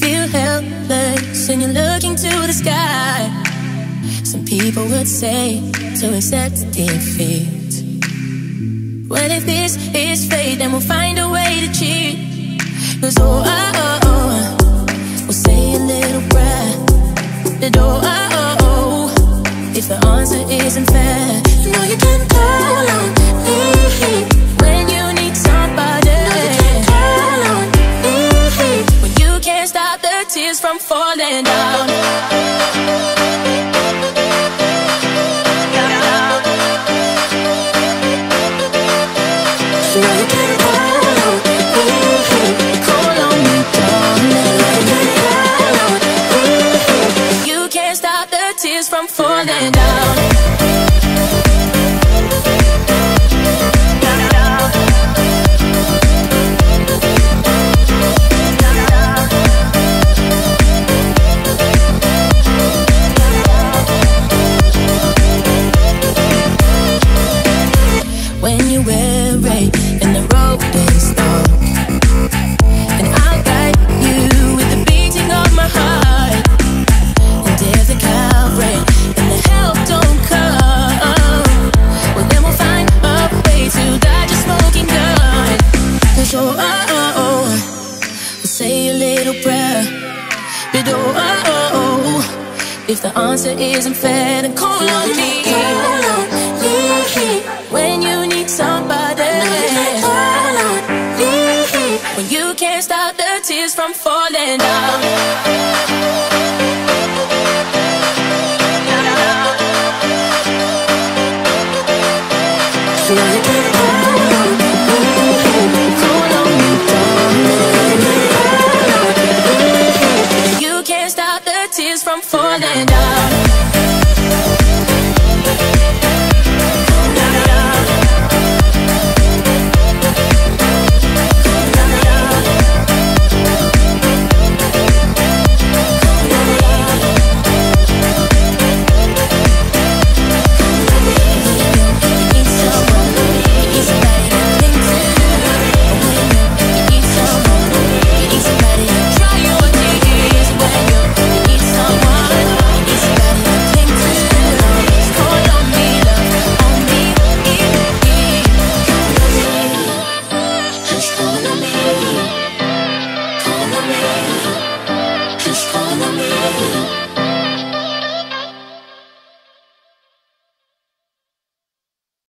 feel helpless and you're looking to the sky. Some people would say to accept defeat. Well, if this is fate, then we'll find a way to cheat. 'Cause we'll say a little prayer. But if the answer isn't fair, you know you can call on me when you need somebody. You can call on me when you can't stop the tears from falling down. You know you can call on me, call on me, darling. You can't stop the tears from falling down. When you're weary and the road is long, and I'll guide you with the beating of my heart. And if the cowrain and the help don't come, well then we'll find a way to dodge a smoking gun. 'Cause we'll say a little prayer. But if the answer isn't fair, then call on me. When you need somebody, when you can't stop the tears from falling down. So you can